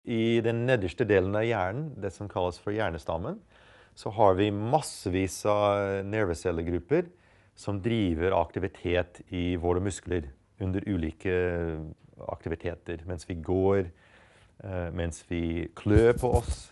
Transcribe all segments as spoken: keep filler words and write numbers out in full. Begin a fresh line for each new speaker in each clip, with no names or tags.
i den nederste delen av hjernen, det som kalles for hjernestammen, så har vi massevis av nervecellegrupper som driver aktivitet i våre muskler under ulike aktiviteter, mens vi går, mens vi klør på oss,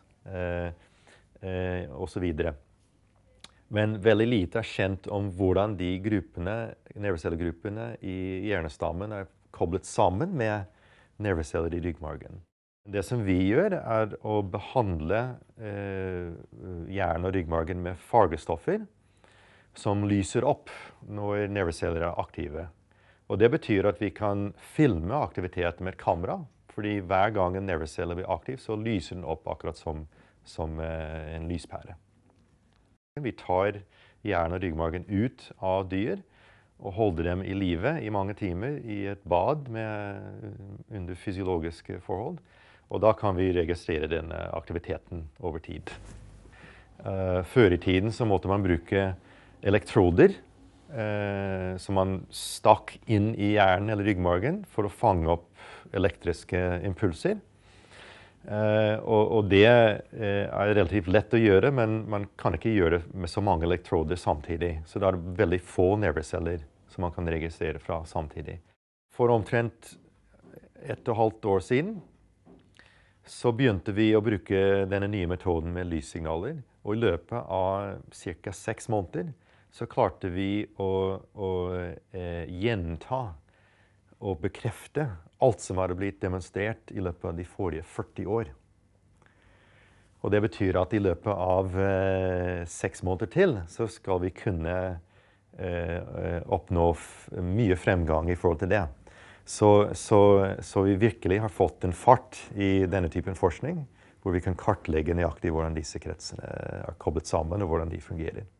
og så videre. Men veldig lite er kjent om hvordan de gruppene, nervecellegruppene i hjernestammen er koblet sammen med nerveceller i ryggmargen. Det som vi gjør er å behandle eh, hjernen og ryggmargen med fargestoffer som lyser opp når nerveceller er aktive. Og det betyr at vi kan filme aktivitet med et kamera, fordi hver gang en nervecelle blir aktiv, så lyser den opp akkurat som, som eh, en lyspære. Vi tar hjernen og ryggmargen ut av dyr og holder dem i live i mange timer i et bad med, under fysiologiske forhold. Og da kan vi registrere denne aktiviteten over tid. Uh, før i tiden så måtte man bruke elektroder uh, som man stakk inn i hjernen eller ryggmargen for å fange opp elektriske impulser. Uh, og, og det uh, er relativt lett å gjøre, men man kan ikke gjøre det med så mange elektroder samtidig. Så det er veldig få nerveceller som man kan registrere fra samtidig. For omtrent ett og et halvt år siden så begynte vi å bruke denne nye metoden med lyssignaler. Og i løpet av cirka seks måneder så klarte vi å, å uh, gjenta og bekrefte alt som hadde blitt demonstrert i løpet av de forrige førti år. Og det betyr at i løpet av eh, seks måneder til, så skal vi kunne eh, oppnå f mye fremgang i forhold til det. Så, så, så vi virkelig har fått en fart i denne typen forskning, hvor vi kan kartlegge nøyaktig hvordan disse kretsene er koblet sammen, og hvordan de fungerer.